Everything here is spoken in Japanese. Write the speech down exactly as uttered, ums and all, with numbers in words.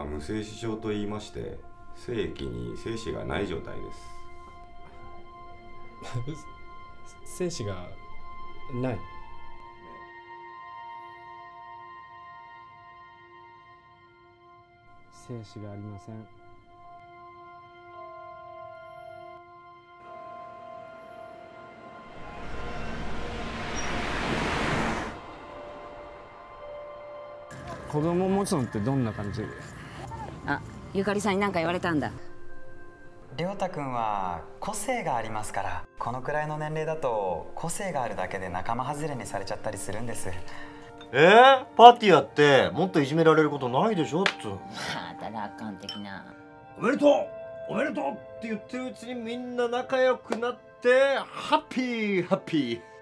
は無精子症と言いまして、精液に精子がない状態です。 精子がない。精子がありません。子供持つのってどんな感じ？ あ、ゆかりさんに何か言われたんだ。 亮太くんは個性がありますから、このくらいの年齢だと個性があるだけで仲間外れにされちゃったりするんです。 えー、パーティーやってもっといじめられることないでしょっつう。 また楽観的な。 おめでとうおめでとうって言ってるうちにみんな仲良くなってハッピーハッピー